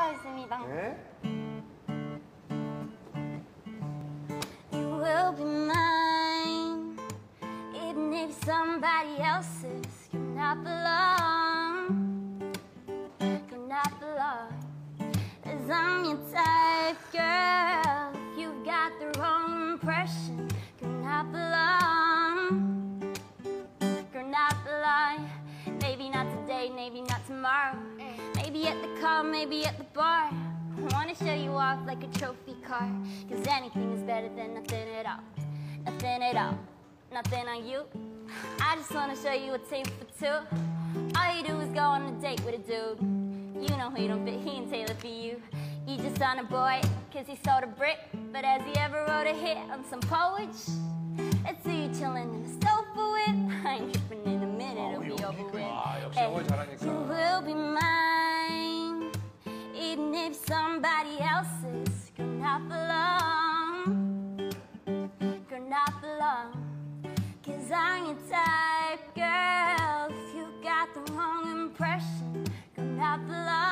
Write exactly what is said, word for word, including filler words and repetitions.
하겠습니다. 네. You will be mine, even if somebody else's. You're not belong, you're not belong. 'Cause I'm your type, girl. If you've got the wrong impression, you're not belong, you're not belong. Maybe not today, maybe not tomorrow. Maybe at the car, maybe at the bar. I wanna show you off like a trophy car. 'Cause anything is better than nothing at all. Nothing at all, nothing on you. I just wanna show you a tape for two. All you do is go on a date with a dude. You know he don't fit, he ain't tailored for you. You just on a boy, 'cause he sold a brick. But has he ever wrote a hit on some poets? Let's see you chillin' in the sofa with. I ain't tripping in a minute, it'll be over with. 아, 역시 영어 잘하니까. You will be mine, even if somebody else's. You're not belong, you're not belong. 'Cause I'm your type, girl. If you got the wrong impression, you're not belong.